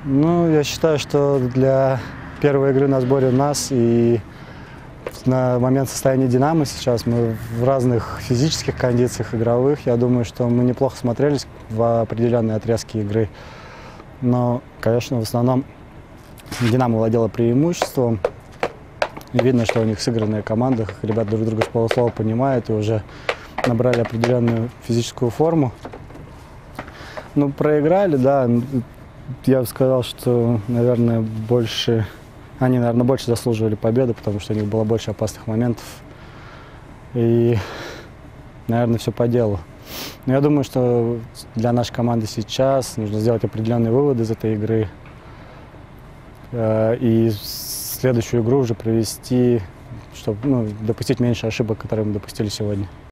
Ну, я считаю, что для первой игры на сборе нас и на момент состояния «Динамо» сейчас мы в разных физических кондициях игровых. Я думаю, что мы неплохо смотрелись в определенные отрезки игры. Но, конечно, в основном «Динамо» владела преимуществом. Видно, что у них сыгранная команда, ребята друг друга с полуслова понимают и уже набрали определенную физическую форму. Ну, проиграли, да. Я бы сказал, что, наверное, они, больше заслуживали победы, потому что у них было больше опасных моментов. И, наверное, все по делу. Но я думаю, что для нашей команды сейчас нужно сделать определенные выводы из этой игры. И следующую игру уже провести, чтобы допустить меньше ошибок, которые мы допустили сегодня.